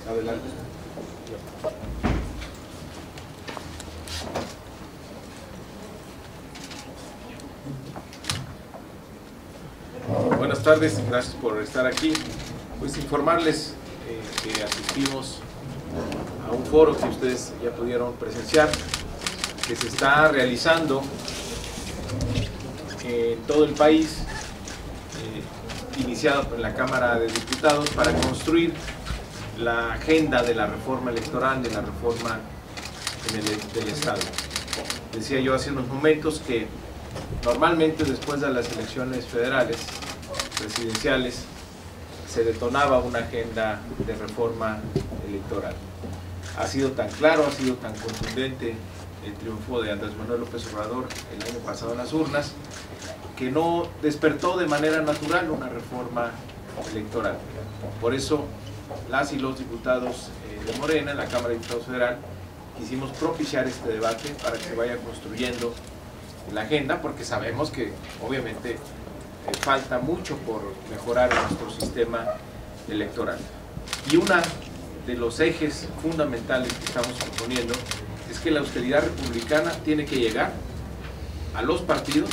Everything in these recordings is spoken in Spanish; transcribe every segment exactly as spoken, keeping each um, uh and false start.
Adelante. Buenas tardes, gracias por estar aquí. Pues informarles eh, que asistimos a un foro que ustedes ya pudieron presenciar, que se está realizando en todo el país, eh, iniciado por la Cámara de Diputados, para construir la agenda de la reforma electoral, de la reforma en el, del Estado. Decía yo hace unos momentos que normalmente después de las elecciones federales, presidenciales, se detonaba una agenda de reforma electoral. Ha sido tan claro, ha sido tan contundente el triunfo de Andrés Manuel López Obrador el año pasado en las urnas, que no despertó de manera natural una reforma electoral. Por eso las y los diputados de Morena en la Cámara de Diputados Federal quisimos propiciar este debate para que se vaya construyendo la agenda, porque sabemos que obviamente eh, falta mucho por mejorar nuestro sistema electoral. Y uno de los ejes fundamentales que estamos proponiendo es que la austeridad republicana tiene que llegar a los partidos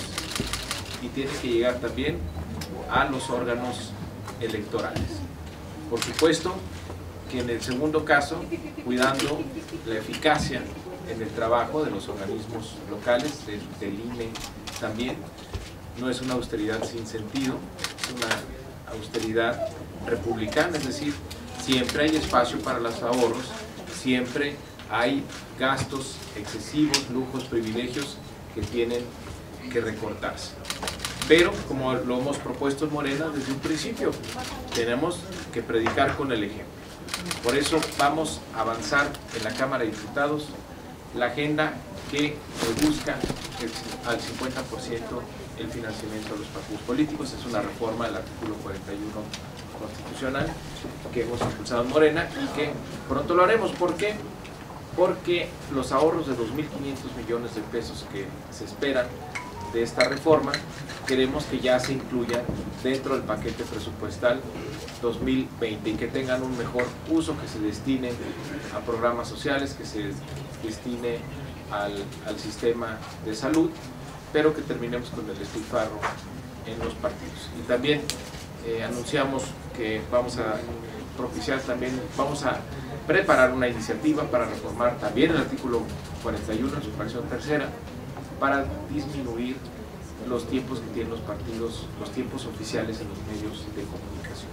y tiene que llegar también a los órganos electorales. Por supuesto que en el segundo caso, cuidando la eficacia en el trabajo de los organismos locales, del, del I N E también. No es una austeridad sin sentido, es una austeridad republicana, es decir, siempre hay espacio para los ahorros, siempre hay gastos excesivos, lujos, privilegios que tienen que recortarse. Pero, como lo hemos propuesto en Morena desde un principio, tenemos que predicar con el ejemplo. Por eso vamos a avanzar en la Cámara de Diputados la agenda que busca el, al cincuenta por ciento el financiamiento de los partidos políticos. Es una reforma del artículo cuarenta y uno constitucional que hemos impulsado en Morena y que pronto lo haremos. ¿Por qué? Porque los ahorros de dos mil quinientos millones de pesos que se esperan de esta reforma, queremos que ya se incluyan dentro del paquete presupuestal dos mil veinte y que tengan un mejor uso, que se destine a programas sociales, que se destine al, al sistema de salud, pero que terminemos con el despilfarro en los partidos. Y también eh, anunciamos que vamos a propiciar también, vamos a preparar una iniciativa para reformar también el artículo cuarenta y uno en su fracción tercera, para disminuir los tiempos que tienen los partidos, los tiempos oficiales en los medios de comunicación.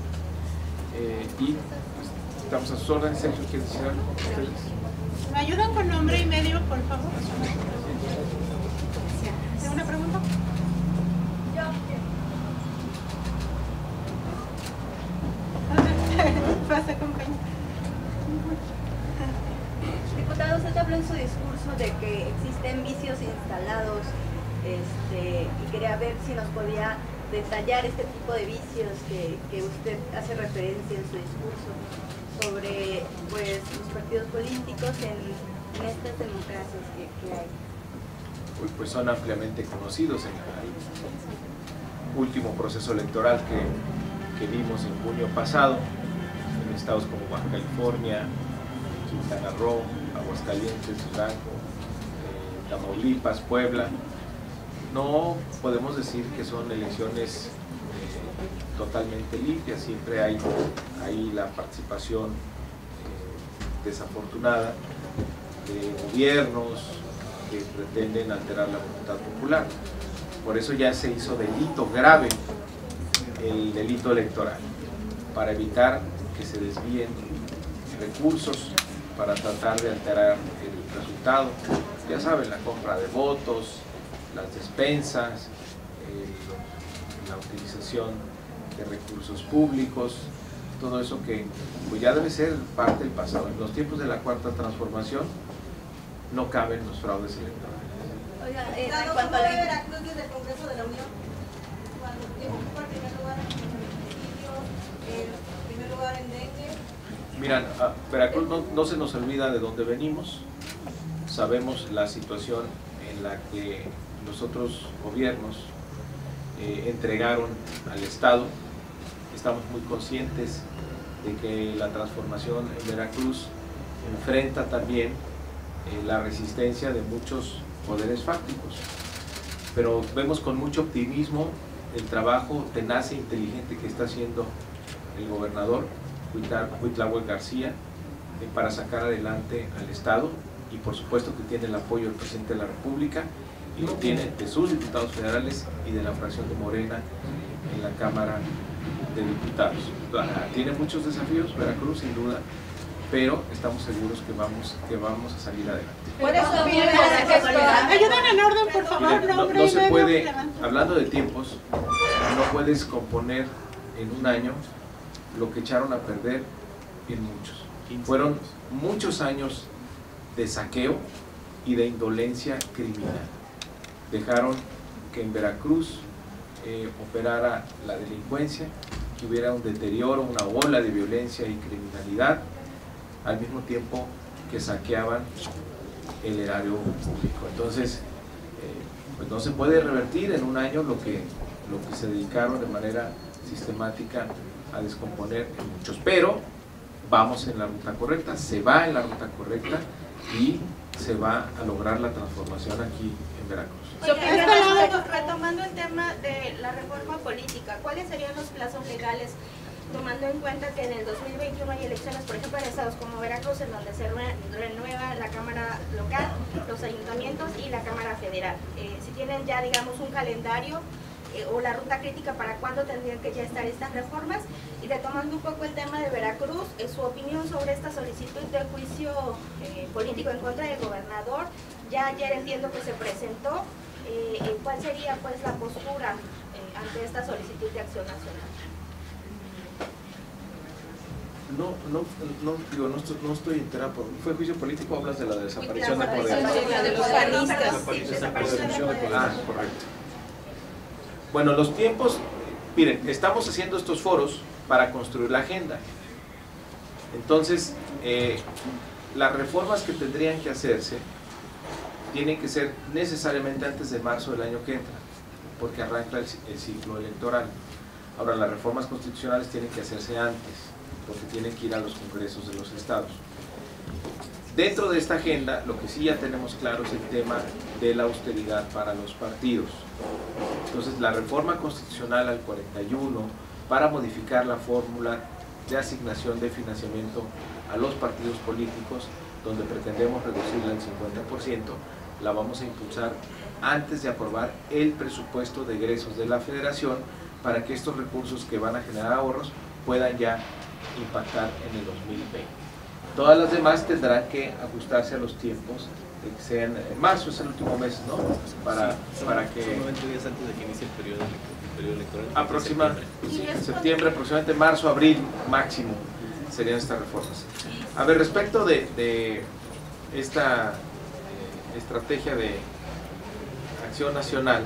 Eh, y pues, estamos a sus órdenes. Sergio, ¿quieres decir algo? ¿Me ayudan con nombre y medio, por favor? ¿Tengo una pregunta? Yo. Pasa, compañero. Diputado, usted habló en su discurso de que existen vicios instalados, este, y quería ver si nos podía detallar este tipo de vicios que, que usted hace referencia en su discurso sobre pues, los partidos políticos en, en estas democracias que, que hay. Pues, pues son ampliamente conocidos en el último proceso electoral que, que vimos en junio pasado en estados como Baja California, Quintana Roo, Aguascalientes, Durango, eh, Tamaulipas, Puebla. No podemos decir que son elecciones eh, totalmente limpias, siempre hay, hay la participación eh, desafortunada de gobiernos que pretenden alterar la voluntad popular. Por eso ya se hizo delito grave el delito electoral, para evitar que se desvíen recursos para tratar de alterar el resultado. Ya saben, la compra de votos, las despensas, eh, la utilización de recursos públicos, todo eso que pues ya debe ser parte del pasado. En los tiempos de la Cuarta Transformación no caben los fraudes electorales. Oiga, eh, Claro, en cuanto a ¿cómo la... ve Veracruz desde el Congreso de la Unión? Cuando ocupa el primer lugar en feminicidios, el primer lugar en dengue. Miran, a Veracruz no, no se nos olvida de dónde venimos. Sabemos la situación en la que los otros gobiernos eh, entregaron al Estado. Estamos muy conscientes de que la transformación en Veracruz enfrenta también eh, la resistencia de muchos poderes fácticos. Pero vemos con mucho optimismo el trabajo tenaz e inteligente que está haciendo el gobernador Cuitláhuac García eh, para sacar adelante al Estado, y por supuesto que tiene el apoyo del presidente de la República y lo tiene de sus diputados federales y de la fracción de Morena en la Cámara de Diputados. Tiene muchos desafíos Veracruz, sin duda, pero estamos seguros que vamos, que vamos a salir adelante. Ayuden en orden, por favor. Miren, no, no se puede, hablando de tiempos, no puedes componer en un año lo que echaron a perder en muchos. Fueron muchos años de saqueo y de indolencia criminal. Dejaron que en Veracruz eh, operara la delincuencia, que hubiera un deterioro, una ola de violencia y criminalidad, al mismo tiempo que saqueaban el erario público. Entonces, eh, pues no se puede revertir en un año lo que, lo que se dedicaron de manera sistemática a descomponer en muchos, pero vamos en la ruta correcta, se va en la ruta correcta y se va a lograr la transformación aquí en Veracruz. Oye, retomando el tema de la reforma política, ¿cuáles serían los plazos legales, tomando en cuenta que en el dos mil veintiuno hay elecciones, por ejemplo, en estados como Veracruz, en donde se renueva la Cámara Local, los ayuntamientos y la Cámara Federal? Eh, si tienen ya, digamos, un calendario eh, o la ruta crítica para cuándo tendrían que ya estar estas reformas. Y retomando un poco el tema de Veracruz, eh, su opinión sobre esta solicitud de juicio eh, político en contra del gobernador. Ya ayer entiendo que se presentó. Eh, ¿Cuál sería pues la postura eh, ante esta solicitud de acción nacional? No, no, no, digo, no estoy, no estoy enterado. ¿Fue juicio político o hablas de la desaparición de poder? La de los panistas. Ah, correcto. Bueno, los tiempos, miren, estamos haciendo estos foros para construir la agenda. Entonces, eh, las reformas que tendrían que hacerse tienen que ser necesariamente antes de marzo del año que entra, porque arranca el, el ciclo electoral. Ahora, las reformas constitucionales tienen que hacerse antes, porque tienen que ir a los congresos de los estados. Dentro de esta agenda, lo que sí ya tenemos claro es el tema de la austeridad para los partidos. Entonces, la reforma constitucional al cuarenta y uno, para modificar la fórmula de asignación de financiamiento a los partidos políticos, donde pretendemos reducirla al cincuenta por ciento, la vamos a impulsar antes de aprobar el presupuesto de egresos de la Federación, para que estos recursos que van a generar ahorros puedan ya impactar en el dos mil veinte. Todas las demás tendrán que ajustarse a los tiempos de que sean en marzo, es el último mes, ¿no? Para, sí, para que... Son noventa días antes de que inicie el periodo, el periodo electoral. Aproximadamente, sí, en septiembre, aproximadamente marzo, abril máximo serían estas reformas. A ver, respecto de, de esta eh, estrategia de acción nacional,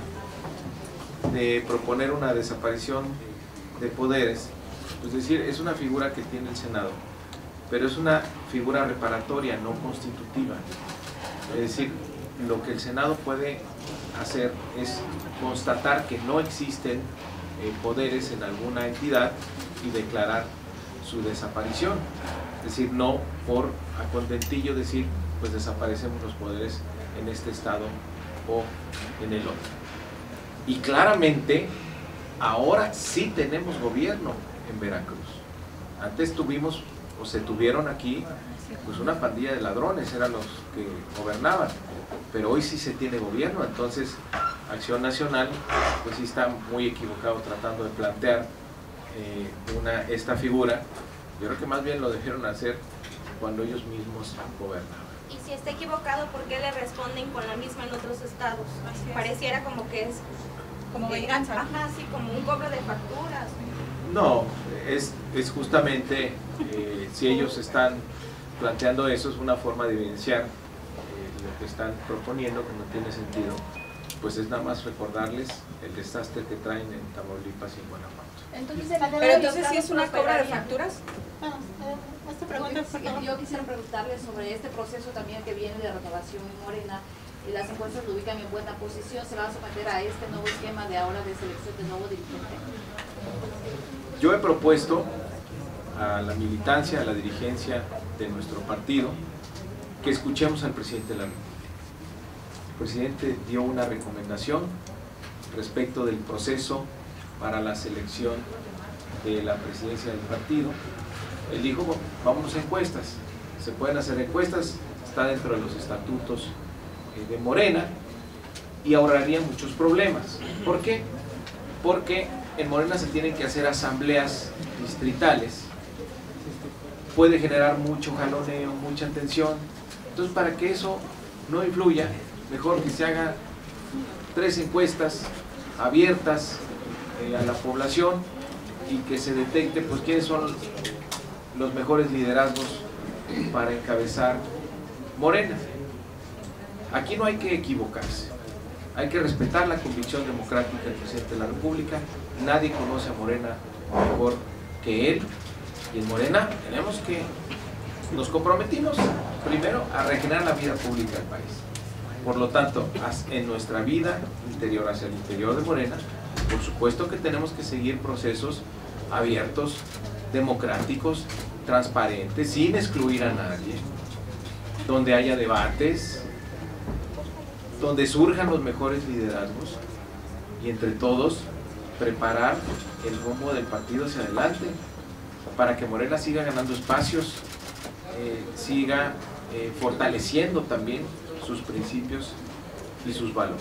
de proponer una desaparición de poderes, es decir, es una figura que tiene el Senado, pero es una figura reparatoria, no constitutiva. Es decir, lo que el Senado puede hacer es constatar que no existen eh, poderes en alguna entidad y declarar su desaparición. Es decir, no por a contentillo decir, pues desaparecemos los poderes en este estado o en el otro. Y claramente, ahora sí tenemos gobierno en Veracruz. Antes tuvimos, o se tuvieron aquí, pues una pandilla de ladrones, eran los que gobernaban, pero hoy sí se tiene gobierno. Entonces Acción Nacional pues sí está muy equivocado tratando de plantear eh, una, esta figura. Yo creo que más bien lo debieron hacer cuando ellos mismos gobernaban. Y si está equivocado, ¿por qué le responden con la misma en otros estados? Pareciera como que es como venganza. Ajá, sí, como un cobro de facturas. No, es, es justamente, eh, si ellos están planteando eso, es una forma de evidenciar eh, lo que están proponiendo, que no tiene sentido. Pues es nada más recordarles el desastre que traen en Tamaulipas y en Guanajuato. Entonces, Pero entonces, ¿sí es una cobra de facturas? Vamos, eh, esta pregunta, por favor. Yo quisiera preguntarle sobre este proceso también que viene de renovación en Morena, y las encuestas lo ubican en buena posición. ¿Se va a someter a este nuevo esquema de ahora de selección de nuevo dirigente? Yo he propuesto a la militancia, a la dirigencia de nuestro partido, que escuchemos al presidente de la República. El presidente dio una recomendación respecto del proceso para la selección de la presidencia del partido. Él dijo, bueno, vámonos a encuestas, se pueden hacer encuestas, está dentro de los estatutos eh, de Morena, y ahorraría muchos problemas. ¿Por qué? Porque en Morena se tienen que hacer asambleas distritales, puede generar mucho jaloneo, mucha tensión. Entonces, para que eso no influya, mejor que se haga tres encuestas abiertas eh, a la población y que se detecte pues quiénes son los mejores liderazgos para encabezar Morena. Aquí no hay que equivocarse, hay que respetar la convicción democrática del presidente de la República. Nadie conoce a Morena mejor que él, y en Morena tenemos que, nos comprometimos primero a regenerar la vida pública del país. Por lo tanto, en nuestra vida interior, hacia el interior de Morena, por supuesto que tenemos que seguir procesos abiertos, democráticos, transparentes, sin excluir a nadie, donde haya debates, donde surjan los mejores liderazgos y entre todos preparar el rumbo del partido hacia adelante para que Morena siga ganando espacios, eh, siga eh, fortaleciendo también sus principios y sus valores.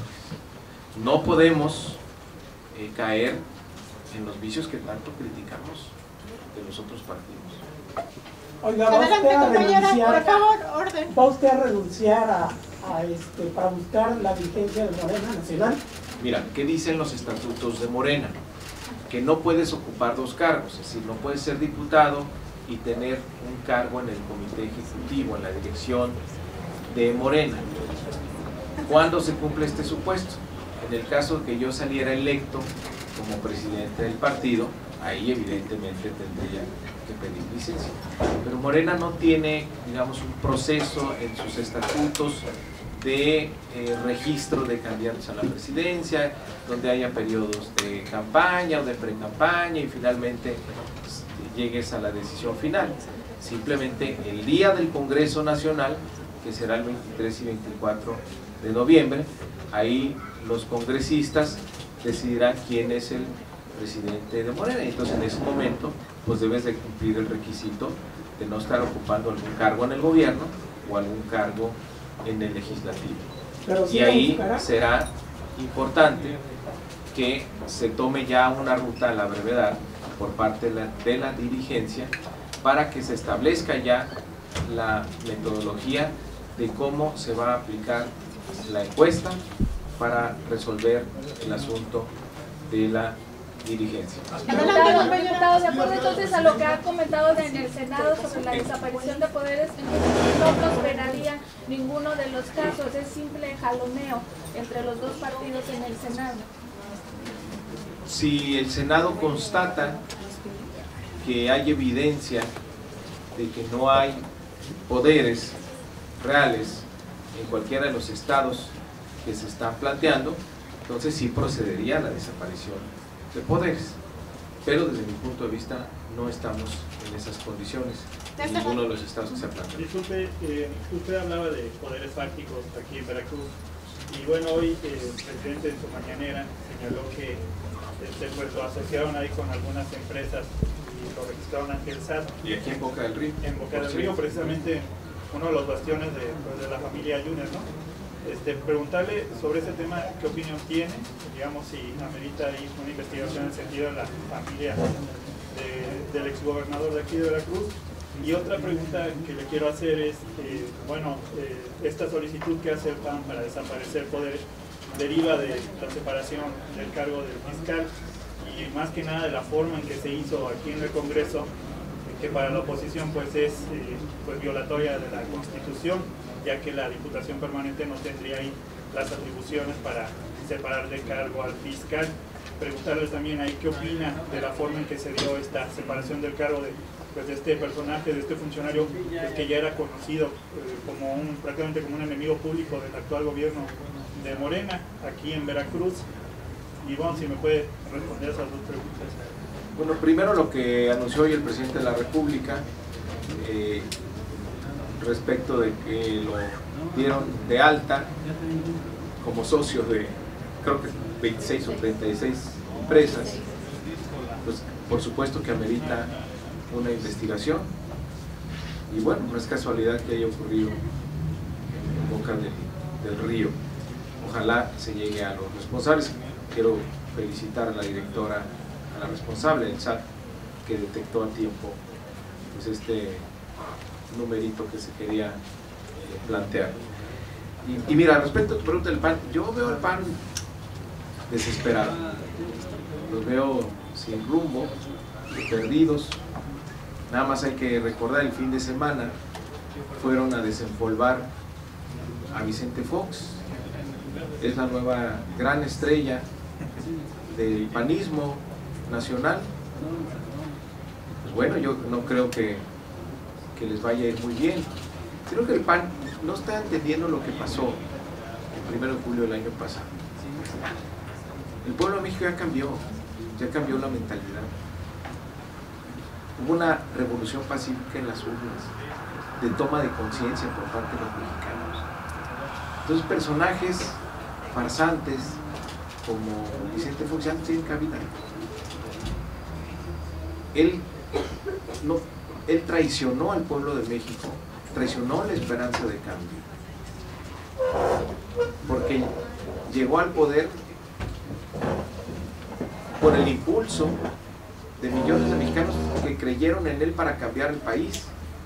No podemos eh, caer en los vicios que tanto criticamos de los otros partidos. Oiga, ¿va Adelante, usted a compañera, renunciar, por favor, orden. ¿va usted a renunciar a, a este, para buscar la vigencia de Morena Nacional? Mira, ¿qué dicen los estatutos de Morena? Que no puedes ocupar dos cargos, es decir, no puedes ser diputado y tener un cargo en el comité ejecutivo, en la dirección de Morena. ¿Cuándo se cumple este supuesto? En el caso de que yo saliera electo como presidente del partido, ahí evidentemente tendría que pedir licencia. Pero Morena no tiene, digamos, un proceso en sus estatutos de eh, registro de candidatos a la presidencia, donde haya periodos de campaña o de pre-campaña y finalmente pues, llegues a la decisión final. Simplemente el día del Congreso Nacional, que será el veintitrés y veinticuatro de noviembre, ahí los congresistas decidirán quién es el presidente de Morena, y entonces en ese momento pues debes de cumplir el requisito de no estar ocupando algún cargo en el gobierno o algún cargo en el legislativo. Pero sí Y ahí buscará. será importante que se tome ya una ruta a la brevedad por parte de la, de la dirigencia para que se establezca ya la metodología de cómo se va a aplicar la encuesta para resolver el asunto de la dirigencia. Diputado, diputado, de acuerdo entonces a lo que ha comentado en el Senado sobre la desaparición de poderes, entonces no prosperaría ninguno de los casos, es simple jaloneo entre los dos partidos en el Senado. Si el Senado constata que hay evidencia de que no hay poderes reales en cualquiera de los estados que se están planteando, entonces sí procedería a la desaparición de poderes, pero desde mi punto de vista no estamos en esas condiciones en ninguno de los estados que se plantean. Disculpe, eh, usted hablaba de poderes fácticos aquí en Veracruz y bueno, hoy eh, el presidente en su mañanera señaló que este, pues, lo asociaron ahí con algunas empresas y lo registraron ante el S A T. Y aquí en Boca del Río. En Boca del Río, precisamente uno de los bastiones de, pues, de la familia Yunes, ¿no? Este, preguntarle sobre ese tema, qué opinión tiene, digamos, si amerita ahí una investigación en el sentido de la familia de, del exgobernador de aquí de Veracruz. Y otra pregunta que le quiero hacer es, eh, bueno, eh, esta solicitud que hace el P A N para desaparecer poderes deriva de la separación del cargo del fiscal y más que nada de la forma en que se hizo aquí en el Congreso, que para la oposición pues es eh, pues violatoria de la Constitución, ya que la Diputación Permanente no tendría ahí las atribuciones para separar de cargo al fiscal. Preguntarles también ahí qué opina de la forma en que se dio esta separación del cargo de, pues, de este personaje, de este funcionario pues, que ya era conocido eh, como un, prácticamente como un enemigo público del actual gobierno de Morena, aquí en Veracruz. Y bueno, si me puede responder esas dos preguntas. Bueno, primero lo que anunció hoy el presidente de la República eh, respecto de que lo dieron de alta como socio de, creo que veintiséis o treinta y seis empresas, pues por supuesto que amerita una investigación. Y bueno, no es casualidad que haya ocurrido en boca del, del río. Ojalá se llegue a los responsables. Quiero felicitar a la directora, a la responsable del S A T, que detectó a tiempo pues este numerito que se quería eh, plantear. Y, y mira, respecto a tu pregunta del P A N, yo veo al P A N desesperado, los veo sin rumbo, perdidos. Nada más hay que recordar, el fin de semana fueron a desempolvar a Vicente Fox, es la nueva gran estrella del panismo nacional. Pues bueno, yo no creo que, que les vaya a ir muy bien. Creo que el P A N no está entendiendo lo que pasó el primero de julio del año pasado. El pueblo de México ya cambió, ya cambió la mentalidad. Hubo una revolución pacífica en las urnas, de toma de conciencia por parte de los mexicanos. Entonces personajes farsantes como Vicente Fox ya no tienen cabida. Él, no, él traicionó al pueblo de México, traicionó la esperanza de cambio, porque llegó al poder por el impulso de millones de mexicanos que creyeron en él para cambiar el país,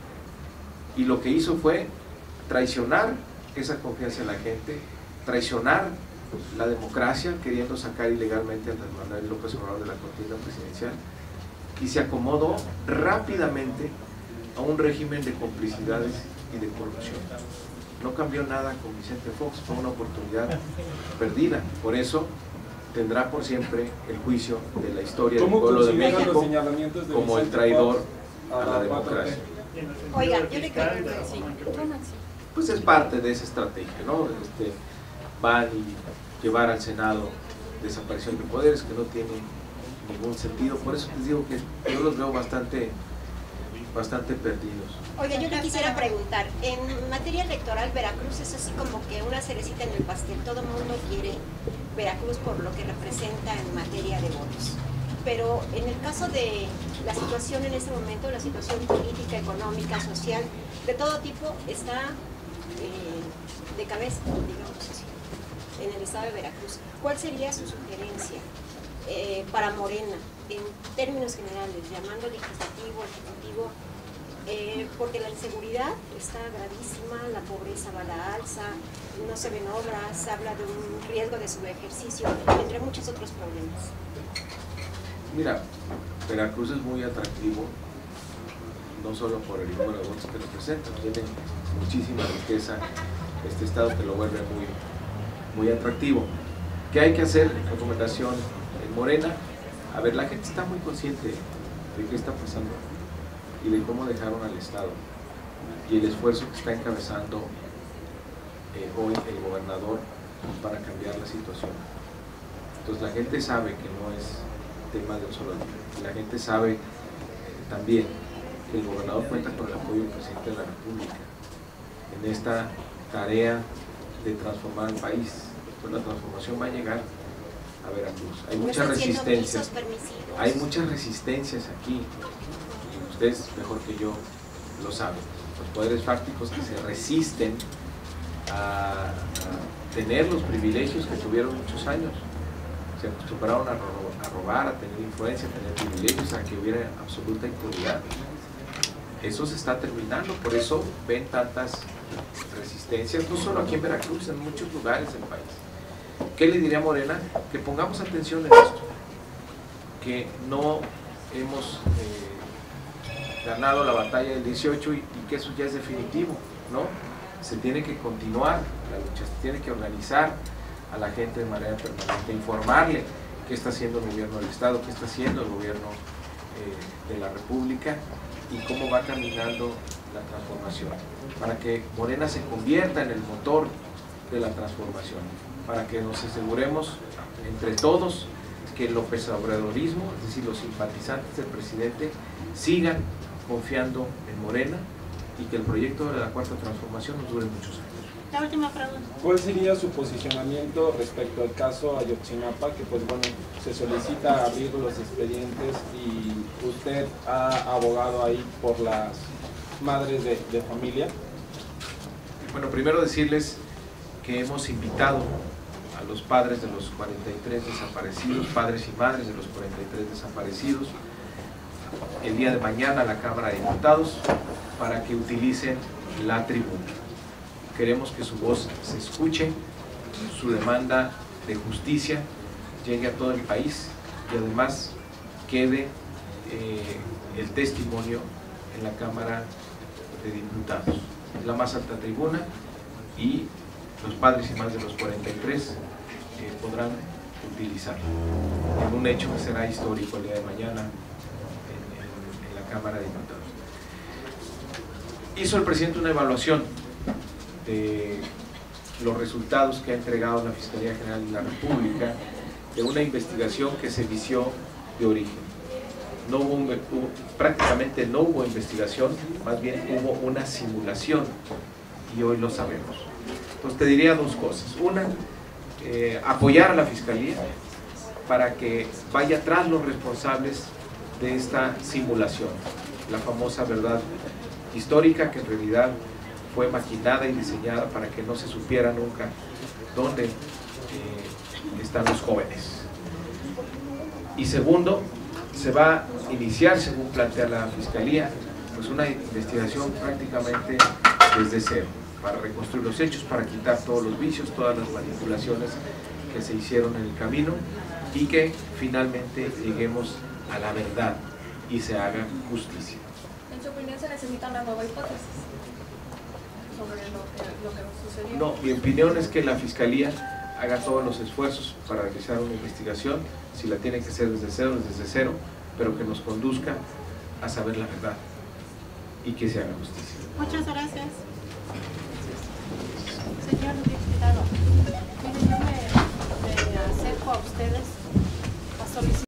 y lo que hizo fue traicionar esa confianza en la gente, traicionar la democracia, queriendo sacar ilegalmente a Andrés Manuel López Obrador de la contienda presidencial, y se acomodó rápidamente a un régimen de complicidades y de corrupción. No cambió nada con Vicente Fox, fue una oportunidad perdida. Por eso tendrá por siempre el juicio de la historia del pueblo de México como el traidor a la democracia. Oiga, yo le quiero decir, pues es parte de esa estrategia, ¿no? Este, van y llevar al Senado desaparición de poderes, que no tiene ningún sentido. Por eso les digo que yo los veo bastante bastante perdidos. Oiga, yo le quisiera preguntar, en materia electoral, Veracruz es así como que una cerecita en el pastel. Todo el mundo quiere Veracruz por lo que representa en materia de votos. Pero en el caso de la situación en este momento, la situación política, económica, social, de todo tipo, está eh, de cabeza, digamos así, en el estado de Veracruz. ¿Cuál sería su sugerencia eh, para Morena, en términos generales, llamando legislativo, ejecutivo? Eh, porque la inseguridad está gravísima, la pobreza va a la alza, no se ven obras, se habla de un riesgo de subejercicio, entre muchos otros problemas. Mira, Veracruz es muy atractivo, no solo por el número de votos que representa, tiene muchísima riqueza este estado que lo vuelve muy, muy atractivo. ¿Qué hay que hacer? Recomendación en Morena. A ver, la gente está muy consciente de qué está pasando y de cómo dejaron al Estado y el esfuerzo que está encabezando eh, hoy el gobernador para cambiar la situación. Entonces la gente sabe que no es tema de un solo día. La gente sabe eh, también que el gobernador cuenta con el apoyo del presidente de la República en esta tarea de transformar el país. Entonces la transformación va a llegar a Veracruz. Hay muchas resistencias, hay muchas resistencias aquí. Ustedes mejor que yo lo saben, los poderes fácticos que se resisten a, a tener los privilegios que tuvieron muchos años, se acostumbraron a, ro a robar, a tener influencia, a tener privilegios, a que hubiera absoluta impunidad. Eso se está terminando, por eso ven tantas resistencias, no solo aquí en Veracruz, en muchos lugares del país. ¿Qué le diría a Morena? Que pongamos atención en esto, que no hemos eh, ganado la batalla del dieciocho y, y que eso ya es definitivo, ¿no? Se tiene que continuar la lucha, se tiene que organizar a la gente de manera permanente, informarle qué está haciendo el gobierno del Estado, qué está haciendo el gobierno eh, de la República y cómo va caminando la transformación, para que Morena se convierta en el motor de la transformación, para que nos aseguremos entre todos que el López Obradorismo, es decir, los simpatizantes del presidente, sigan confiando en Morena y que el proyecto de la Cuarta Transformación nos dure muchos años. La última pregunta. ¿Cuál sería su posicionamiento respecto al caso Ayotzinapa, que pues bueno, se solicita abrir los expedientes y usted ha abogado ahí por las madres de, de familia? Bueno, primero decirles que hemos invitado a los padres de los cuarenta y tres desaparecidos, padres y madres de los cuarenta y tres desaparecidos, el día de mañana a la Cámara de Diputados para que utilicen la tribuna. Queremos que su voz se escuche, su demanda de justicia llegue a todo el país y además quede eh, el testimonio en la Cámara de Diputados. Es la más alta tribuna y los padres y madres de los cuarenta y tres eh, podrán utilizarla en un hecho que será histórico el día de mañana en, en, en la Cámara de Diputados. Hizo el presidente una evaluación de los resultados que ha entregado la Fiscalía General de la República de una investigación que se vició de origen. No hubo, un, hubo, prácticamente no hubo investigación, más bien hubo una simulación y hoy lo sabemos. Entonces te diría dos cosas. Una, eh, apoyar a la Fiscalía para que vaya tras los responsables de esta simulación, la famosa verdad histórica que en realidad fue maquinada y diseñada para que no se supiera nunca dónde eh, están los jóvenes. Y segundo, se va a iniciar, según plantea la Fiscalía, pues una investigación prácticamente desde cero, para reconstruir los hechos, para quitar todos los vicios, todas las manipulaciones que se hicieron en el camino y que finalmente lleguemos a la verdad y se haga justicia. En su opinión, ¿se necesita una nueva hipótesis sobre lo que, lo que sucedió? No, mi opinión es que la Fiscalía haga todos los esfuerzos para realizar una investigación, si la tiene que hacer desde cero, desde cero, pero que nos conduzca a saber la verdad y que se haga justicia. Muchas gracias. Señor diputado, mire, yo me, me acerco a ustedes a solicitar